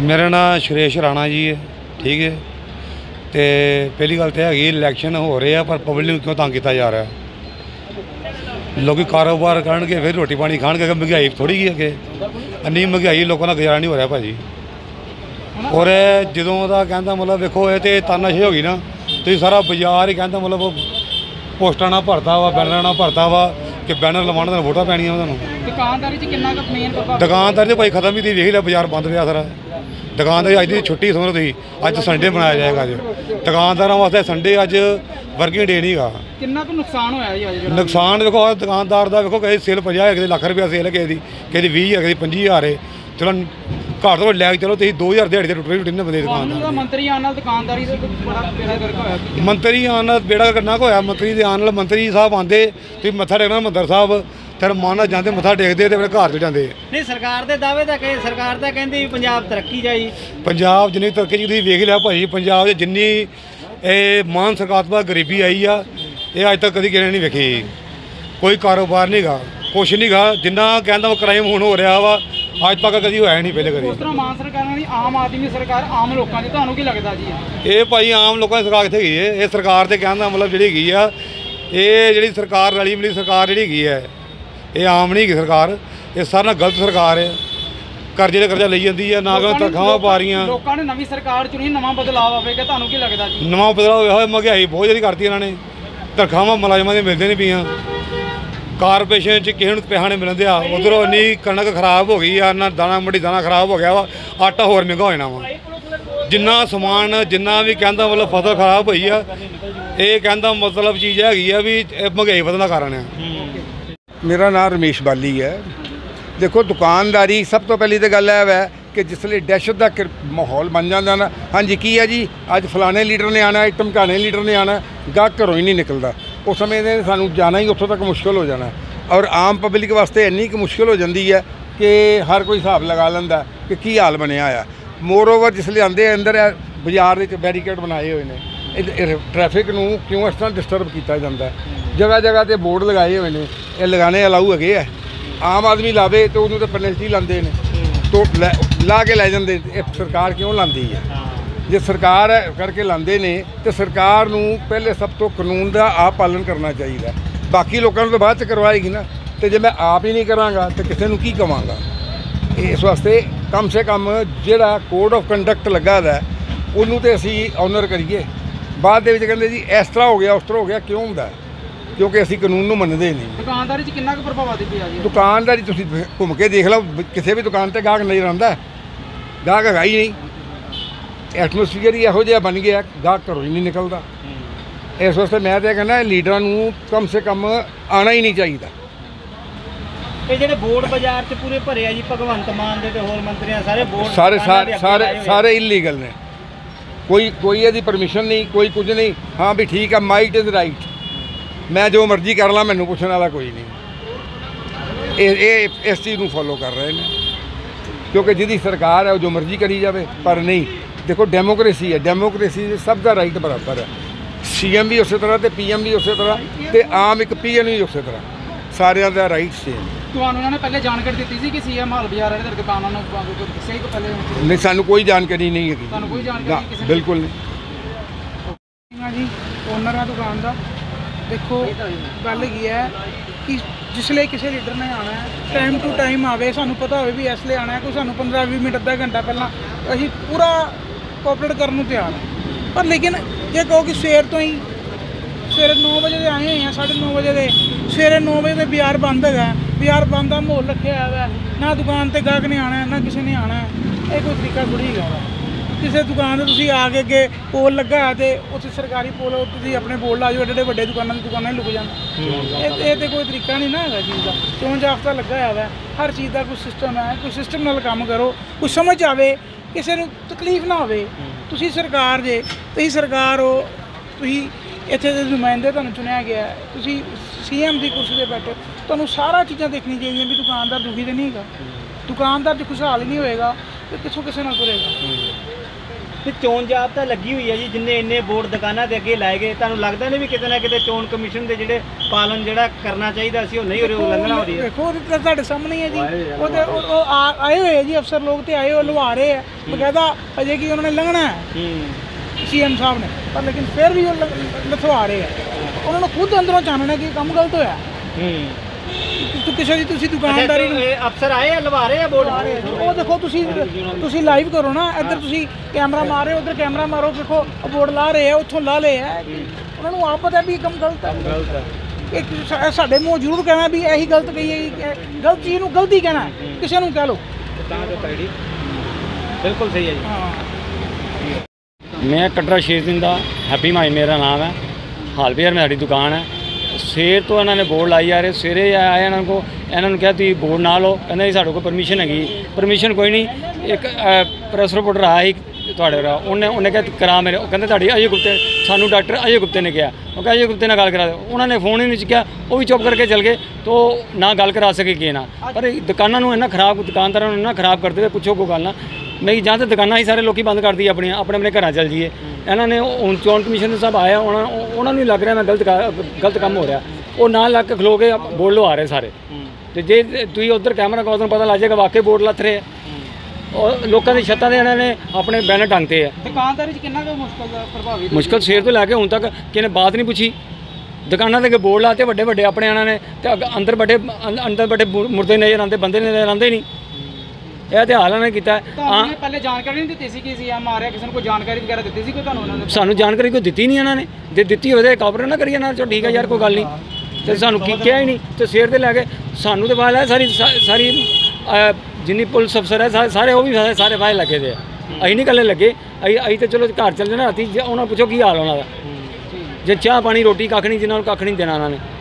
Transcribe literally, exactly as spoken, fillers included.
मेरा नाम सुरेश राणा जी है। ठीक है, तो पहली गल तो है इलैक्शन हो रहे हैं पर पब्लिक क्यों तंग किया जा रहा है। लोग कारोबार करनगे फिर रोटी पानी खाएंगे। महंगाई थोड़ी ही अगे इन्नी महंगाई लोगों का गुजारा नहीं हो रहा भाजी। और जो कहता मतलब देखो ये तो तानाशाही हो गई ना, तो सारा बाजार ही कहता मतलब पोस्टर ना भरता वा, बैनर ना भरता वा कि बैनर लवाने वोटा पैनिया उन्होंने। दुकानदारी दुकानदारी तो भाई खत्म ही थी, वेख लिया बाजार बंद पिया सारा। दुकानदारी अज की छुट्टी समझो तुम, अज संडे मनाया जाएगा। अज दुकानदारों वास्ते संडे अज वर्किंग डे नहीं गा। कितना नुकसान होया? नुकसान देखो दुकानदार का देखो, किसी सेल पंजाह है, किसी लख रुपया सेल है, किसी किसी भी है, किसी पंजी हज़ार है। चलो घर तो लैके चलो तुम दो हज़ार दिहाड़ी टुट टुट बंदे दुकानदार। मंत्री आने दुकानदारी मंत्री आने बेड़ा करना होया। मंत्री आने मंत्री साहब आते तुम मत्था टेकना मंदर साहब, फिर माना जाते मत्था टेकते तो फिर घर चल जाते। नहीं सरकार के दावे तो कहे, सरकार तो कहती पंजाब तरक्की जाई। पंजाब जिन्नी तरक्की जी वेख लिया भाई, पंजाब जिन्नी मान सरकार पर गरीबी आई आ, ये अज तक कभी किसी नहीं वेखी। कोई कारोबार नहीं गा, कुछ नहीं गा। जिन्ना कहता क्राइम हुण हो रहा वा अज तक कभी होया नहीं पहले कभी। मान सरकार दी आम आदमी सरकार आम लोगों की तुहानूं की लगदा जी? ये भाई आम लोगों की सरकार कित्थे गई है? ये सरकार तो कहना मतलब जी गई आ, ये जी सरकार रली मिली सरकार जी गई है, ये आम नहीं गई सरकार। ये सारा गलत सरकार है, कर्जे का कर्जा ली जाती है, ना कोई तनखावां पा रही। लोगों ने नवी सरकार चुनी, नवा बदलाव आवेगा, तुहानूं की लगदा जी? नवा बदलाव होया, महंगाई बहुत ज़्यादा करती इन्होंने। तनखावां मुलाजमां दी मिलदी नहीं पियां, कारपोरेशन च किसी को पैसा नहीं मिलन दिया। उधरों इन्नी कणक खराब हो गई है, ना दाना मंडी दाना खराब हो गया वा, आटा होर महंगा हो जाना वा। जिन्ना समान जिन्ना भी कहता मतलब फसल खराब हुई है, ये कहता मतलब चीज़ हैगी है भी महंगाई वधन का कारण है। मेरा नाम रमेश बाली है। देखो दुकानदारी सब तो पहली तो गल है कि जिसले दहशत का माहौल बन जाता ना, हाँ जी की है जी अज फलाने लीडर ने आना, धमकाने लीडर ने आना, गाहक घरों ही नहीं निकलता। उस समय सानू जाना ही उत्थों तक मुश्किल हो जाना। और आम पब्लिक वास्ते इन्नी कि मुश्किल हो जाती है कि हर कोई हिसाब लगा लेंदा कि की हाल बनया आ। मोर ओवर जिसले आते अंदर बाजार बैरीकेड बनाए हुए हैं, ट्रैफिक नूं क्यों इस तरह डिस्टर्ब किया जाता है। जगह जगह पर बोर्ड लगाए हुए हैं, ये लगाने अलाउ है। आम आदमी लावे तो उन्होंने पेनल्टी लाते हैं, तो लै ला के लै जाते। सरकार क्यों लाती है? जे सरकार करके लाते ने तो सरकार नूं पहले सब तो कानून का आप पालन करना चाहिए। बाकी लोगों तो बाद च करवाएगी ना, तो जे मैं आप ही नहीं कराँगा तो किसी को की कवांगा। इस वास्ते कम से कम जिहड़ा कोड ऑफ कंडक्ट लगा है उन्होंने तो असी ऑनर करिए। बाद दे विच कहंदे जी इस तरह हो गया उस तरह हो गया, क्यों होंदा? क्योंकि असी कानून नूं मनदे नहीं। दुकानदारी च कितना प्रभावित पिया जी? दुकानदारी तुसीं घूम के देख लो, किसी भी दुकान पर गाहक नज़र आंदा, गाहक है ही नहीं। एटमोसफीयर ही इहो जिहा बन गया, गाहक घरों ही नहीं निकलता। इस वास्ते मैं तो कहना लीडरां नूं कम से कम आना ही नहीं चाहिए। ये ਜਿਹੜੇ बोर्ड बाजार च पूरे भरे जी भगवंत मान दे ते होर मंत्रियां सारे बोर्ड सारे सारे सारे सारे इलीगल ने, कोई कोई यदि परमिशन नहीं, कोई कुछ नहीं। हाँ भी ठीक है, माइट इज़ राइट, मैं जो मर्जी कर ला, मैनू पुछने वाला कोई नहीं। ये ये इस चीज़ को फॉलो कर रहे हैं क्योंकि जिहदी सरकार है जो मर्जी करी जाए। पर नहीं, देखो डेमोक्रेसी है, डेमोक्रेसी सब का राइट बराबर है। सी एम भी उस तरह तो पी एम भी उस तरह तो आम एक पी एम भी उस तरह, सारिਆਂ ਦਾ राइट सेम। ਤੁਹਾਨੂੰ ਉਹਨਾਂ ਨੇ ਪਹਿਲੇ ਜਾਣਕਾਰੀ ਦਿੱਤੀ ਸੀ ਕਿ ਸੀਐਮ ਹਾਲ ਬਾਜ਼ਾਰ ਵਾਲੇ ਦਰ ਦੁਕਾਨਾਂ ਨੂੰ ਸਹੀ ਕੋ ਪਹਿਲੇ? नहीं, सानू कोई जानकारी नहीं है। ਤੁਹਾਨੂੰ ਕੋਈ ਜਾਣਕਾਰੀ ਕਿਸੇ बिल्कुल नहीं जी। ओनर है दुकान का। देखो गल की है कि जिसले किसी लीडर ने आना है टाइम टू टाइम आवे, सानू पता हो भी इसलिए आना है, कोई सानू पंद्रह भी मिनट अद्धा घंटा पहला असीं पूरा कोऑपरेट करने को तैयार है। पर लेकिन ये कहो कि सवेर तो ही सवेरे नौ बजे के आए हैं, साढ़े नौ बजे के सवेरे नौ बजे के बाजार बंद है, बाजार बंद का माहौल रखे है, ना दुकान पर गाहक ने आना है ना किसी ने आना है। ये कोई तरीका थोड़ी है। किसी दुकान से तुसीं आके अगे पोल लगा है तो उस सरकारी पोल तुसीं अपने बोर्ड ला जाओ, एडे एडे वड्डे दुकानों की दुकानें लुक जाना। ये तो कोई तरीका नहीं ना है चीज़ का। चोन जाफ्ता लगा है, हर चीज़ का कोई सिस्टम है, कोई सिस्टम नाल काम करो, कुछ समझ आवे, किसी को तकलीफ ना होवे। तुसीं सरकार जे, तुसीं सरकार हो, तुसीं इत्थे दे नुमाइंदे तुहानूं चुनिया गया है, तुसीं सी एम की कुर्सी पर बैठे, तुहानूं सारा चीज़ां देखनी चाहिए भी दुकानदार दुखी तो नहीं है। दुकानदार जो खुशहाल ही नहीं होएगा तो किसों किसी नाल तुरेगा। ਤੇ ਚੋਣ ਜਾਬਤਾ ਲੱਗੀ ਹੋਈ ਹੈ ਜੀ, ਜਿੰਨੇ ਇੰਨੇ ਬੋਰਡ ਦੁਕਾਨਾਂ ਦੇ ਅੱਗੇ ਲਾਏ ਗਏ, ਤੁਹਾਨੂੰ ਲੱਗਦਾ ਨਹੀਂ ਵੀ ਕਿਤੇ ਨਾ ਕਿਤੇ ਚੋਣ ਕਮਿਸ਼ਨ ਦੇ ਜਿਹੜੇ ਪਾਲਣ ਜਿਹੜਾ ਕਰਨਾ ਚਾਹੀਦਾ ਸੀ ਉਹ ਨਹੀਂ ਹੋ ਰਿਹਾ, ਉਲੰਘਣਾ ਹੋ ਰਹੀ ਹੈ? ਦੇਖੋ ਉਹ ਤਾਂ ਤੁਹਾਡੇ ਸਾਹਮਣੇ ਹੈ ਜੀ, ਉਹਦੇ ਉਹ ਉਹ ਆ- ਆਏ ਹੋਏ ਆ ਜੀ ਅਫਸਰ ਲੋਕ ਤੇ ਆਏ ਹੋਏ ਲਵਾ ਰਹੇ ਆ ਬਕਾਇਦਾ, ਅਜੇ ਕੀ ਉਹਨਾਂ ਨੇ ਲੰਘਣਾ ਹੈ ਹੂੰ ਸੀਐਮ ਸਾਹਿਬ ਨੇ, ਪਰ ਲੇਕਿਨ ਫਿਰ ਵੀ ਉਹ ਲ- ਲਿਖਵਾ ਰਹੇ ਆ। ਉਹਨਾਂ ਨੂੰ ਖੁਦ ਅੰਦਰੋਂ ਚਾਨਣਾ ਕਿ ਇਹ ਕੰਮ ਗਲਤ ਹੋਇਆ। ਹੂੰ ਤੁ- ਕਿਸੇ ਦੀ ਤੁਸੀਂ ਦੁਕਾਨਦਾਰੀ ਨੂੰ ਇਹ ਅਫਸਰ ਆਏ ਆ ਲਵਾ ਰਹੇ ਆ ਬੋਰਡ? ਉਹ ਦੇਖੋ ਤੁਸੀਂ ਤੁਸੀਂ ਲਾਈਵ ਕਰੋ ਨਾ, ਇੱਧਰ ਤੁਸੀਂ ਕੈਮਰਾ ਮਾਰ ਰਹੇ ਹੋ, ਉੱਧਰ ਕੈਮਰਾ ਮਾਰੋ, ਦੇਖੋ ਉਹ ਬੋਰਡ ਲਾ ਰਹੇ ਆ, ਉੱਥੋਂ ਲਾ ਲਏ ਆ। ਉਹਨਾਂ ਨੂੰ ਆਪ ਪਤਾ ਵੀ ਇਹ ਕੰਮ ਗਲਤ ਹੈ। ਗਲਤ ਹੈ। ਇੱਕ ਸਾ- ਸਾਡੇ ਮੂੰਹ ਜ਼ਰੂਰ ਕਹਿਣਾ ਵੀ ਇਹੀ ਗਲਤ ਕਹੀ ਹੈ, ਕਿ ਗਲਤ ਚੀਜ਼ ਨੂੰ ਗਲਤੀ ਕਹਿਣਾ, ਕਿਸੇ ਨੂੰ ਕਹਿ ਲਓ। ਤਾਂ ਜੋ ਕਰੀ ਬਿਲਕੁਲ ਸਹੀ ਹੈ ਜੀ। ਹਾਂ मैं कटरा शेर दिन ਦਾ हैप्पी माई मेरा नाम है। हाल बाज़ार में साड़ी दुकान है। ਸਵੇਰ ਤੋਂ ਇਹਨਾਂ ਨੇ ਬੋਰਡ ਲਾਈ ਜਾ ਰਹੇ, ਸਵੇਰੇ ਆਏ ਇਹਨਾਂ ਕੋ ਇਹਨਾਂ ਨੂੰ ਕਿਹਾ ਤੁਸੀਂ ਬੋਰਡ ਨਾ ਲਓ, ਕਹਿੰਦੇ ਸਾਡੇ ਕੋਲ ਪਰਮਿਸ਼ਨ ਹੈਗੀ। ਪਰਮਿਸ਼ਨ ਕੋਈ ਨਹੀਂ। ਇੱਕ ਪ੍ਰੈਸ ਰਿਪੋਰਟਰ ਆਇਆ ਸੀ ਤੁਹਾਡੇ ਕੋਲ, ਉਹਨੇ ਉਹਨੇ ਕਿਹਾ ਕਰਾ ਮੇਰੇ, ਉਹ ਕਹਿੰਦੇ ਤੁਹਾਡੀ ਅਜੇ ਗੁਪਤੇ, ਸਾਨੂੰ ਡਾਕਟਰ ਅਜੇ ਗੁਪਤੇ ਨੇ ਕਿਹਾ। ਉਹ ਕਹਿੰਦਾ ਅਜੇ ਗੁਪਤੇ ਨਾਲ ਗੱਲ ਕਰਾ ਦਿਓ। ਉਹਨਾਂ ਨੇ ਫੋਨ ਹੀ ਨਹੀਂ ਚੁੱਕਿਆ, ਉਹ ਵੀ ਚੁੱਪ ਕਰਕੇ ਚਲ ਗਏ, ਤੋ ਨਾ ਗੱਲ ਕਰਾ ਸਕੇ ਕਿ ਨਾ। ਪਰ ਦੁਕਾਨਾਂ ਨੂੰ ਇੰਨਾ ਖਰਾਬ, ਦੁਕਾਨਦਾਰਾਂ ਨੂੰ ਇੰਨਾ ਖਰਾਬ ਕਰਦੇ ਹੋਏ ਪੁੱਛੋ ਕੋਈ ਗੱਲ ਨਾ। ਨਹੀਂ ਜਾਂ ਤਾਂ ਦੁਕਾਨਾਂ ਹੀ ਸਾਰੇ ਲੋਕੀ ਬੰਦ ਕਰਦੀ ਆਪਣੀਆਂ, ਆਪਣੇ ਆਪਣੇ ਘਰਾਂ ਚੱਲ ਜੀਏ। ਇਹਨਾਂ ਨੇ ਹੁਣ ਚੋਣ ਕਮਿਸ਼ਨ ਦੇ ਸਭ ਆਇਆ, ਉਹਨਾਂ ਉਹਨਾਂ ਨੂੰ ਲੱਗ ਰਿਹਾ ਮੈਂ ਗਲਤ ਗਲਤ ਕੰਮ ਹੋ ਰਿਹਾ, ਉਹ ਨਾਲ ਲੱਗ ਕੇ ਖਲੋ ਕੇ ਬੋਰਡ ਲਵਾ ਰਹੇ ਸਾਰੇ। ਤੇ ਜੇ ਤੁਸੀਂ ਉੱਧਰ ਕੈਮਰਾ ਕੋਲ ਤੁਹਾਨੂੰ ਪਤਾ ਲੱਗ ਜਾਏਗਾ ਵਾਕਈ ਬੋਰਡ ਲੱਥ ਰਹੇ ਆ। ਉਹ ਲੋਕਾਂ ਦੀ ਛੱਤਾਂ ਦੇ ਇਹਨਾਂ ਨੇ ਆਪਣੇ ਬੈਨਰ ਟੰਗਤੇ ਆ। ਦੁਕਾਨਦਾਰੀ 'ਚ ਕਿੰਨਾ ਕੁ ਮੁਸ਼ਕਲ ਪ੍ਰਭਾਵਿਤ? ਮੁਸ਼ਕਲ ਸਵੇਰ ਤੋਂ ਲੈ ਕੇ ਹੁਣ ਤੱਕ ਕਿਸੇ ਨੇ ਬਾਤ ਨਹੀਂ ਪੁੱਛੀ। ਦੁਕਾਨਾਂ ਦੇ ਅੱਗੇ ਬੋਰਡ ਲਾਤੇ ਵੱਡੇ ਵੱਡੇ ਆਪਣੇ ਇਹਨਾਂ ਨੇ, ਤੇ ਅੱਗ- ਅੰਦਰ ਵੱਡੇ ਅੰਦਰ ਵੱਡੇ ਮੁਰਦੇ ਨਜ਼ਰ ਆਉਂਦੇ, ਬੰਦੇ ਨਜ਼ਰ ਆਉਂਦੇ ਨਹੀਂ। ਇਹ ਤੇ ਹਾਲ ਇਹਨਾਂ ਨੇ ਕੀਤਾ। ਹਾਂ ਪਹਿਲੇ ਜਾਣਕਾਰੀ ਨਹੀਂ ਦਿੱਤੀ ਸੀ ਕਿ ਸੀਐਮ ਆ ਰਿਹਾ, ਕਿਸੇ ਨੂੰ ਕੋਈ ਜਾਣਕਾਰੀ ਵਗੈਰਾ ਦਿੱਤੀ ਸੀ ਕੋਈ ਤੁਹਾਨੂੰ ਉਹਨਾਂ ਨੇ? ਸਾਨੂੰ ਜਾਣਕਾਰੀ ਕੋਈ ਦਿੱਤੀ ਨਹੀਂ ਇਹਨਾਂ ਨੇ, ਜੇ ਦਿੱਤੀ ਹੋਵੇ ਤਾਂ ਕਾਬਰ ਨਾ ਕਰੀਏ ਨਾਲ, ਚੋ ਠੀਕ ਹੈ ਯਾਰ ਕੋਈ ਗੱਲ ਨਹੀਂ। ਤੇ ਸਾਨੂੰ ਕੀ ਕਿਹਾ ਹੀ ਨਹੀਂ, ਤੇ ਸਵੇਰ ਦੇ ਲੈ ਕੇ ਸਾਨੂੰ ਤੇ ਫਾਇਲ ਹੈ ਸਾਰੀ ਸਾਰੀ ਅਹ, ਜਿੰਨੀ ਪੁਲਿਸ ਅਫਸਰ ਹੈ ਸਾ- ਸਾਰੇ ਉਹ ਵੀ ਸਾਰੇ- ਸਾਰੇ ਫਾਇਲ ਲੱਗੇ ਦੇ ਆ। ਅਸੀਂ ਨਹੀਂ ਇਕੱਲੇ ਲੱਗੇ, ਅਸੀਂ ਅਸੀਂ ਤਾਂ ਚਲੋ ਘਰ ਚੱਲ ਜਾਣਾ ਰਾਤੀ, ਉਹਨਾਂ ਨੂੰ ਪੁੱਛੋ ਕੀ ਹਾਲ ਉਹਨਾਂ ਦਾ। ਜੇ ਚਾਹ ਪਾਣੀ ਰੋਟੀ ਕੱਖ ਨਹੀਂ, ਜਿਨ੍ਹਾਂ ਨੂੰ ਕੱਖ ਨਹੀਂ ਦੇਣਾ ਉਹਨਾਂ ਨੇ।